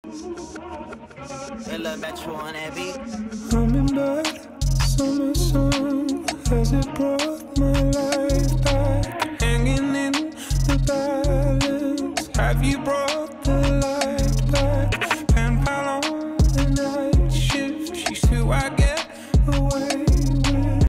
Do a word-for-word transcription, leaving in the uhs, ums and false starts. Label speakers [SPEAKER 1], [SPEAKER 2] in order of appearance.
[SPEAKER 1] Ella Metro on that beat.
[SPEAKER 2] Hummingbird, summer song, has it brought my life back? Hanging in the balance, have you brought